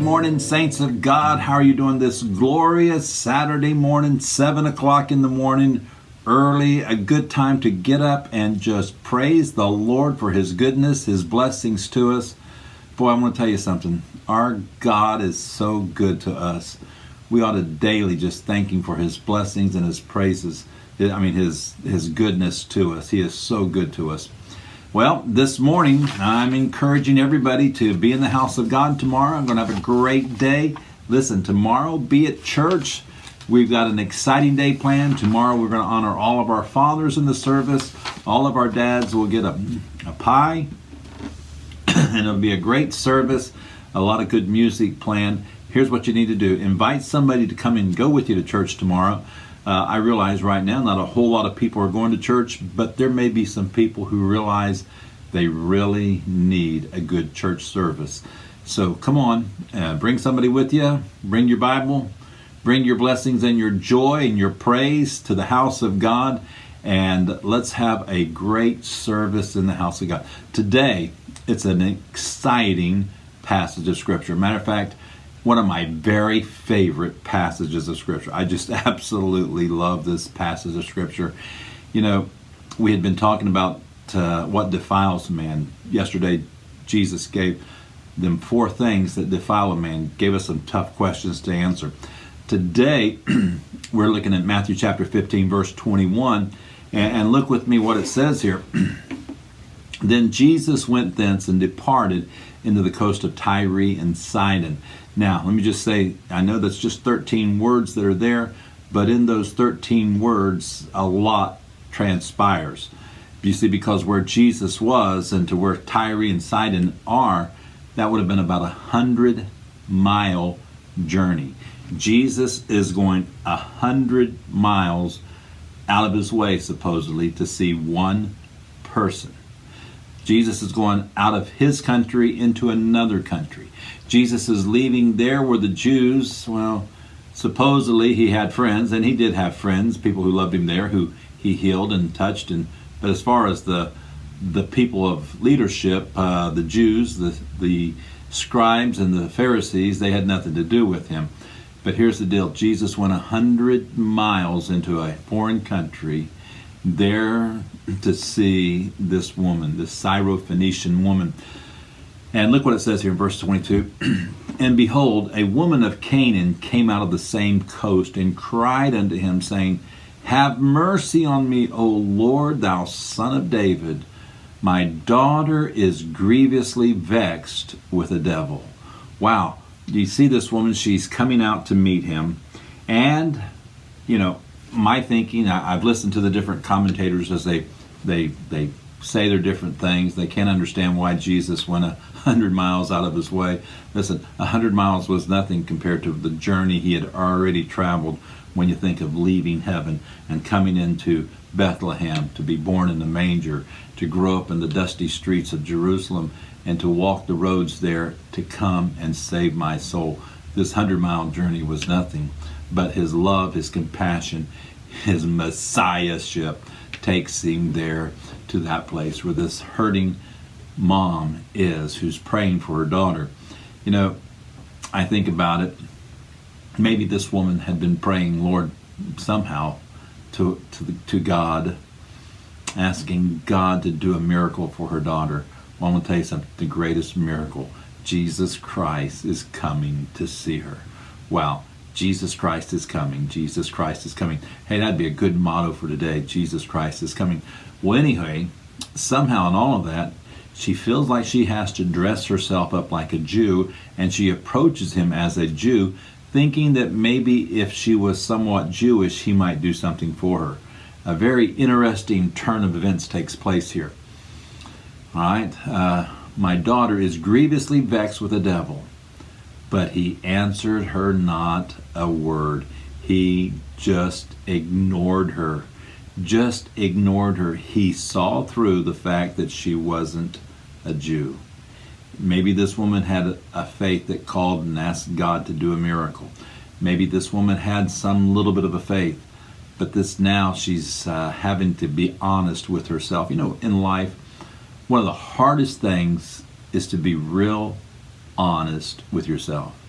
morning, saints of God. How are you doing this glorious Saturday morning, 7 o'clock in the morning, early, a good time to get up and just praise the Lord for His goodness, His blessings to us. Boy, I want to tell you something. Our God is so good to us. We ought to daily just thank Him for His blessings and His praises. His goodness to us. He is so good to us. Well, this morning, I'm encouraging everybody to be in the house of God tomorrow. I'm going to have a great day. Listen, tomorrow, be at church. We've got an exciting day planned. Tomorrow, we're going to honor all of our fathers in the service. All of our dads will get a pie. And it'll be a great service. A lot of good music planned. Here's what you need to do. Invite somebody to come and go with you to church tomorrow. I realize right now not a whole lot of people are going to church, but there may be some people who realize they really need a good church service. So come on, bring somebody with you, bring your Bible, bring your blessings and your joy and your praise to the house of God, and let's have a great service in the house of God. Today, it's an exciting passage of Scripture. Matter of fact, one of my very favorite passages of Scripture. I just absolutely love this passage of Scripture. You know, we had been talking about what defiles a man. Yesterday, Jesus gave them 4 things that defile a man, gave us some tough questions to answer. Today, we're looking at Matthew chapter 15, verse 21, and look with me what it says here. Then Jesus went thence and departed into the coast of Tyre and Sidon. Now, let me just say, I know that's just 13 words that are there, but in those 13 words, a lot transpires. You see, because where Jesus was and to where Tyre and Sidon are, that would have been about 100-mile journey. Jesus is going 100 miles out of his way, supposedly, to see one person. Jesus is going out of his country into another country. Jesus is leaving there where the Jews, well, supposedly he had friends, and he did have friends, people who loved him there, who he healed and touched. But as far as the people of leadership, the Jews, the scribes and the Pharisees, they had nothing to do with him. But here's the deal. Jesus went 100 miles into a foreign country there to see this woman, this Syrophoenician woman. And look what it says here in verse 22. And behold, a woman of Canaan came out of the same coast and cried unto him, saying, Have mercy on me, O Lord, thou son of David. My daughter is grievously vexed with a devil. Wow. You see this woman, she's coming out to meet him. And, you know, my thinking, I've listened to the different commentators as they say their different things. They can't understand why Jesus went 100 miles out of his way. Listen, 100 miles was nothing compared to the journey he had already traveled when you think of leaving heaven and coming into Bethlehem to be born in the manger, to grow up in the dusty streets of Jerusalem, and to walk the roads there to come and save my soul. This 100-mile journey was nothing, but his love, his compassion, his messiahship takes him there to that place where this hurting mom is, who's praying for her daughter. You know, I think about it. Maybe this woman had been praying, Lord, somehow to God, asking God to do a miracle for her daughter. Well, I'm going to tell you something, the greatest miracle. Jesus Christ is coming to see her. Wow. Jesus Christ is coming. Jesus Christ is coming. Hey, that'd be a good motto for today. Jesus Christ is coming. Well, anyway, somehow in all of that, she feels like she has to dress herself up like a Jew, and she approaches him as a Jew, thinking that maybe if she was somewhat Jewish, he might do something for her. A very interesting turn of events takes place here. All right, my daughter is grievously vexed with the devil. But he answered her not a word. He just ignored her. Just ignored her. He saw through the fact that she wasn't a Jew. Maybe this woman had a faith that called and asked God to do a miracle. Maybe this woman had some little bit of a faith. But this now she's having to be honest with herself. You know, in life, one of the hardest things is to be real honest with yourself.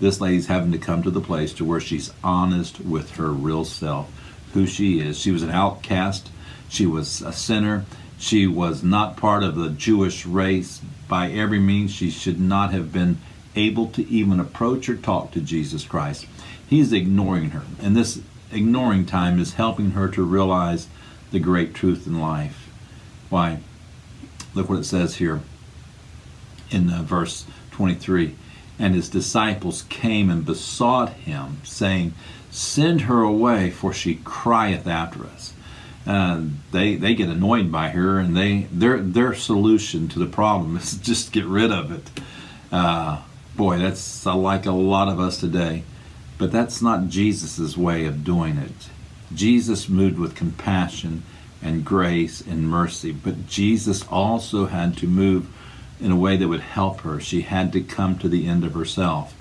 This lady's having to come to the place to where she's honest with her real self, who she is. She was an outcast. She was a sinner. She was not part of the Jewish race. By every means, she should not have been able to even approach or talk to Jesus Christ. He's ignoring her. And this ignoring time is helping her to realize the great truth in life. Why? Look what it says here in verse 23. And his disciples came and besought him, saying, "Send her away, for she crieth after us." They get annoyed by her, and their solution to the problem is just get rid of it. Boy, that's like a lot of us today. But that's not Jesus's way of doing it. Jesus moved with compassion and grace and mercy, but Jesus also had to move in a way that would help her. She had to come to the end of herself.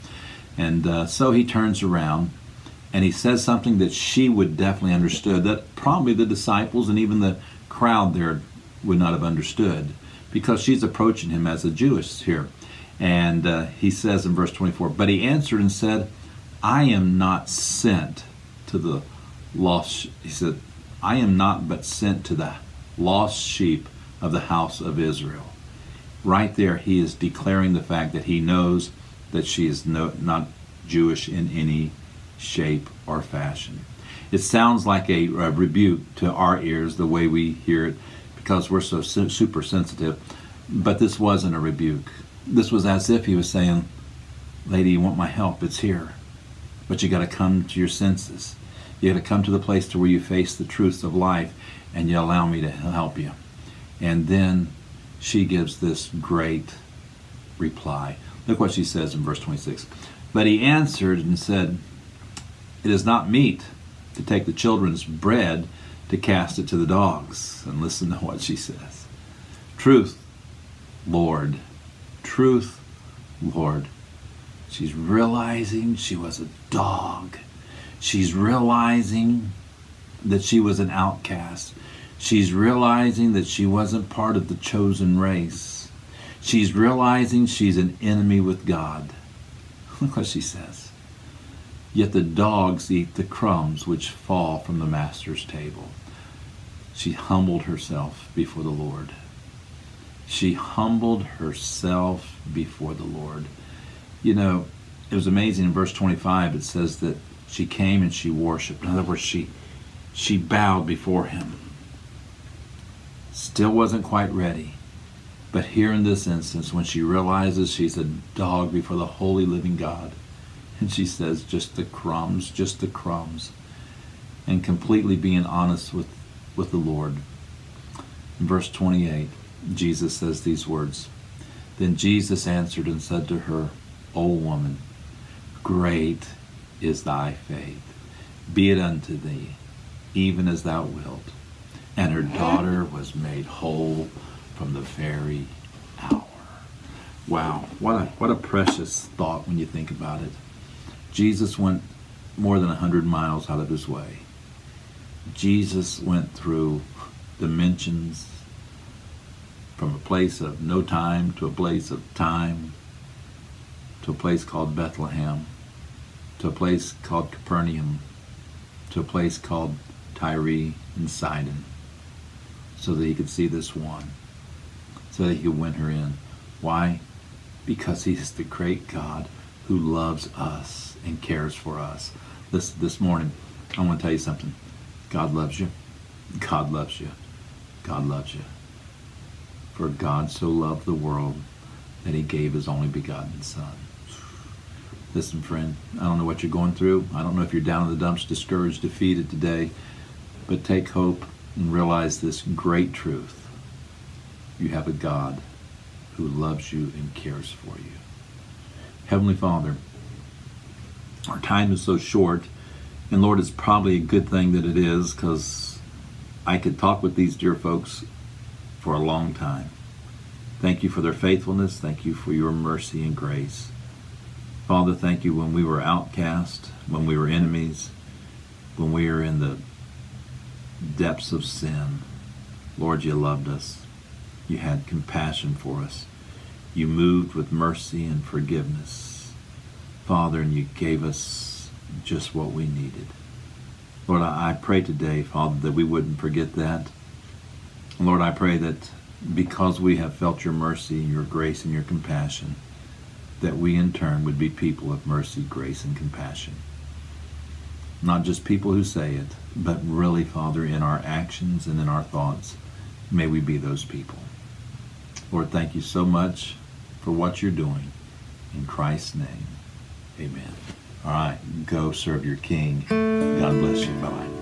And so he turns around and he says something that she would definitely understood, that probably the disciples and even the crowd there would not have understood, because she's approaching him as a Jewess here. And he says in verse 24, "But he answered and said, I am not sent to the lost," he said, "I am not but sent to the lost sheep of the house of Israel." Right there, he is declaring the fact that he knows that she is not Jewish in any shape or fashion. It sounds like a rebuke to our ears, the way we hear it, because we're so super sensitive. But this wasn't a rebuke. This was as if he was saying, "Lady, you want my help? It's here. But you got to come to your senses. You got to come to the place to where you face the truths of life, and you allow me to help you." And then she gives this great reply. Look what she says in verse 26. "But he answered and said, It is not meet to take the children's bread to cast it to the dogs." And listen to what she says. "Truth, Lord. Truth, Lord." She's realizing she was a dog. She's realizing that she was an outcast. She's realizing that she wasn't part of the chosen race. She's realizing she's an enemy with God. Look what she says. "Yet the dogs eat the crumbs which fall from the master's table." She humbled herself before the Lord. She humbled herself before the Lord. You know, it was amazing. In verse 25, it says that she came and she worshiped. In other words, she bowed before him. Still wasn't quite ready. But here in this instance, when she realizes she's a dog before the holy living God, and she says, just the crumbs, and completely being honest with the Lord. In verse 28, Jesus says these words, "Then Jesus answered and said to her, O woman, great is thy faith. Be it unto thee, even as thou wilt. And her daughter was made whole from the very hour." Wow, what a precious thought when you think about it. Jesus went more than 100 miles out of his way. Jesus went through dimensions, from a place of no time to a place of time, to a place called Bethlehem, to a place called Capernaum, to a place called Tyre and Sidon, so that he could see this one, so that he could win her in. Why? Because he's the great God who loves us and cares for us. This morning, I want to tell you something. God loves you. God loves you. God loves you. "For God so loved the world that he gave his only begotten Son." Listen, friend, I don't know what you're going through. I don't know if you're down in the dumps, discouraged, defeated today. But take hope and realize this great truth. You have a God who loves you and cares for you. Heavenly Father, our time is so short, and Lord, it's probably a good thing that it is, because I could talk with these dear folks for a long time. Thank you for their faithfulness. Thank you for your mercy and grace. Father, thank you when we were outcast, when we were enemies, when we were in the depths of sin. Lord, you loved us. You had compassion for us. You moved with mercy and forgiveness. Father, and you gave us just what we needed. Lord, I pray today, Father, that we wouldn't forget that. Lord, I pray that because we have felt your mercy, your grace, and your compassion, that we in turn would be people of mercy, grace, and compassion. Not just people who say it, but really, Father, in our actions and in our thoughts, may we be those people. Lord, thank you so much for what you're doing. In Christ's name, amen. All right, go serve your King. God bless you. Bye-bye.